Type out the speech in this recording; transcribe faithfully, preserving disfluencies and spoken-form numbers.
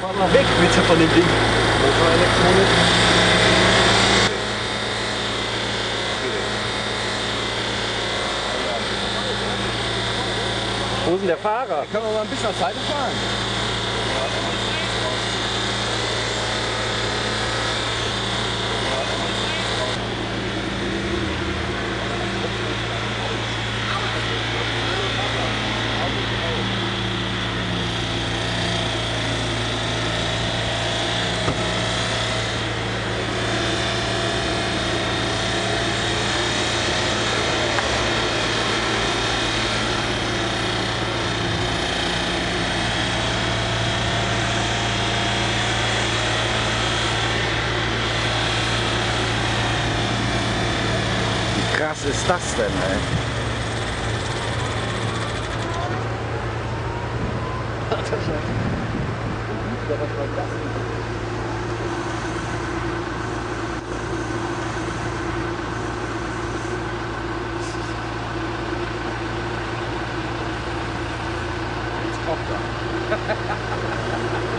Fahr mal weg bitte von dem Ding. Motorelektronik. Wo ist denn der Fahrer? Können wir mal ein bisschen auf Seite fahren? Wie krass ist das denn, ey? Jetzt kommt er.